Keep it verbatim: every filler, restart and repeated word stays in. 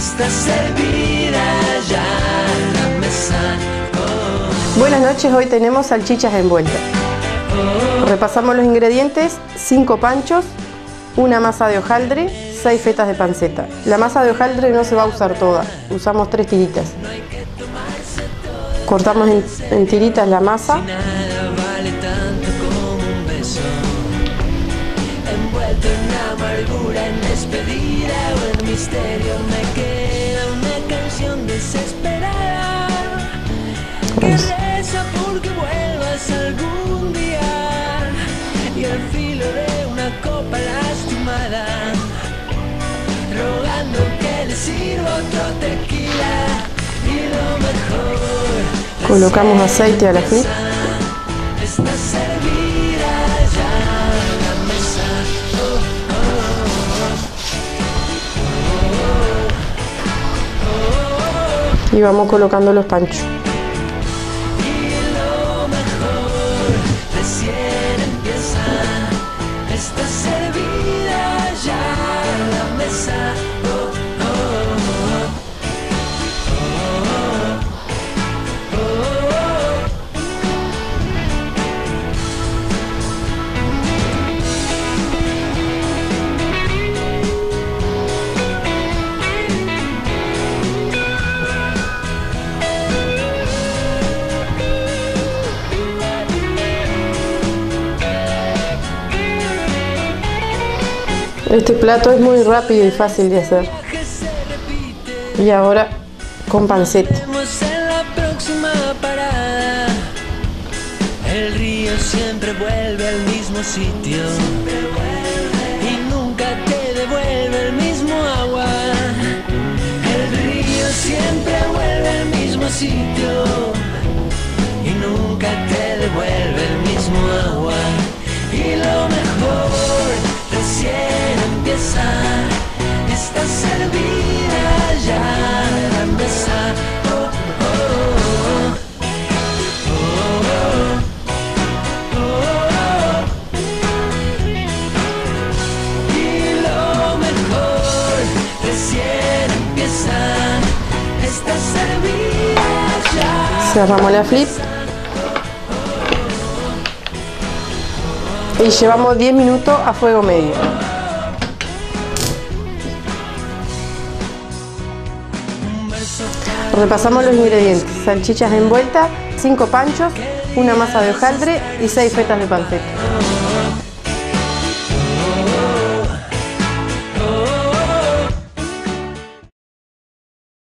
está servida ya la mesa. Oh. Buenas noches, hoy tenemos salchichas envueltas. Repasamos los ingredientes: cinco panchos, una masa de hojaldre, seis fetas de panceta. La masa de hojaldre no se va a usar toda, usamos tres tiritas. Cortamos en, en tiritas la masa. Envuelto en amargura, en despedida o en misterio, me queda una canción desesperada que reza porque vuelvas algún día, y al filo de una copa lastimada, rogando que le sirva otro tequila. Y lo mejor, colocamos aceite a la flip. está servida ya la mesa. Y vamos colocando los panchos. Y lo mejor recién empieza. Está servida ya la mesa. Oh, oh, oh. Oh, oh, oh. Este plato es muy rápido y fácil de hacer. Y ahora con panceta. En la próxima parada, el río siempre vuelve al mismo sitio y nunca te devuelve el mismo agua. El río siempre vuelve al mismo sitio y nunca te devuelve el mismo agua. Y lo mejor recién empieza. Está servida ya la mesa. Oh, oh, oh. Oh, oh, oh. Y lo mejor recién empieza. Está servida ya. Cerramos la flip. Y llevamos diez minutos a fuego medio. Repasamos los ingredientes: salchichas envueltas, cinco panchos, una masa de hojaldre y seis fetas de panceta.